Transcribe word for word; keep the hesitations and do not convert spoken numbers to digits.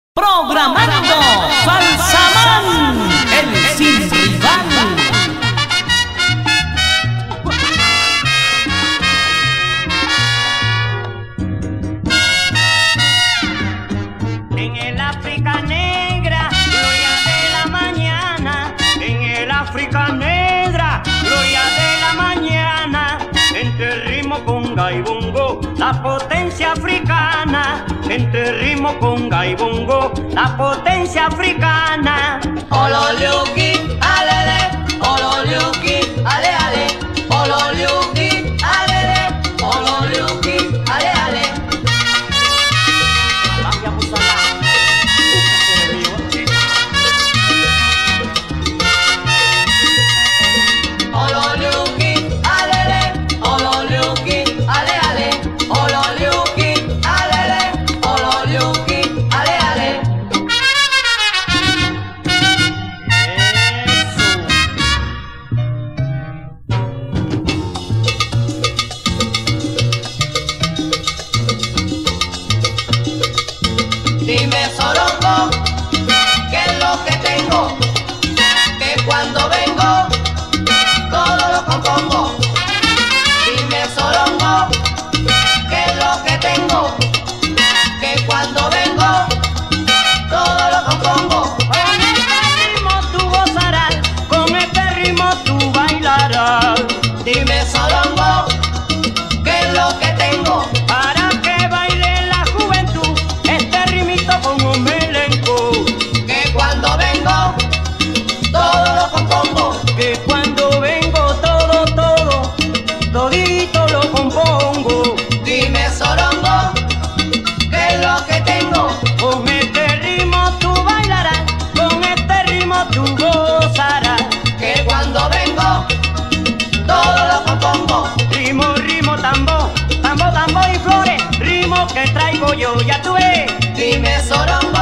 Programando Salsaman, el sin rival. En el África negra, gloria de la mañana. En el África negra, gloria de la mañana. Entre ritmo, conga y bongo, la potencia africana. Entre ritmo, conga y bongo, la potencia africana. Ololiuki, alele, ololiuki, ale ale, ololiuki, alele, ololiuki, ale ale. Ololiuki, alele, ololiuki, ale ale, ololiuki, alele, ololiuki, ale ale. Dime, Sorongo, ¿qué es lo que tengo? Que cuando vengo, todo lo compongo. Dime, Sorongo, ¿qué es lo que tengo? Que cuando vengo, todo lo compongo. Con este ritmo tú gozarás, con este ritmo tú bailarás. Dime, Sorongo, ¿qué es lo que tengo? Para que baile la juventud, este ritmito como melenco. Que cuando vengo, todo lo compongo. Que cuando vengo todo, todo, todito lo compongo. Dime, Sorongo, ¿qué es lo que tengo? Con este ritmo tú bailarás, con este ritmo tú gozarás. Que cuando vengo, todo lo compongo. Ritmo, ritmo, tambo, tambo, tambo y flores, ritmo que traigo yo, ya tú ves. Dime, Sorongo,